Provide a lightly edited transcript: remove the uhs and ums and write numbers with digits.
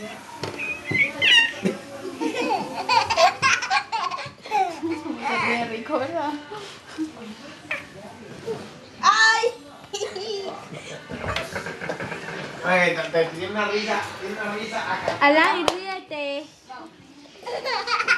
Qué rico, ¿verdad? ¡Ay! Oye, tiene una risa acá. Alá, y ríete.